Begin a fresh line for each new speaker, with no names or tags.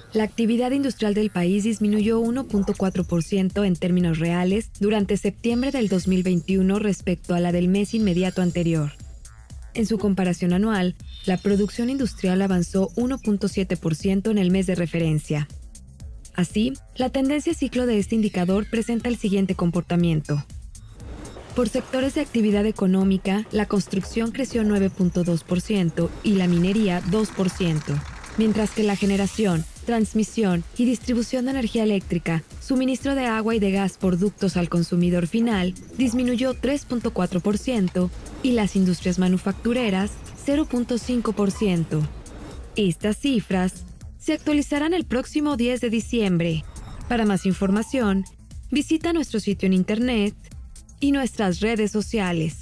La actividad industrial del país disminuyó 1.4% en términos reales durante septiembre del 2021 respecto a la del mes inmediato anterior. En su comparación anual, la producción industrial avanzó 1.7% en el mes de referencia. Así, la tendencia ciclo de este indicador presenta el siguiente comportamiento. Por sectores de actividad económica, la construcción creció 9.2% y la minería 2%, mientras que la generación, transmisión y distribución de energía eléctrica, suministro de agua y de gas por ductos al consumidor final, disminuyó 3.4% y las industrias manufactureras 0.5%. Estas cifras se actualizarán el próximo 10 de diciembre. Para más información, visita nuestro sitio en internet y nuestras redes sociales.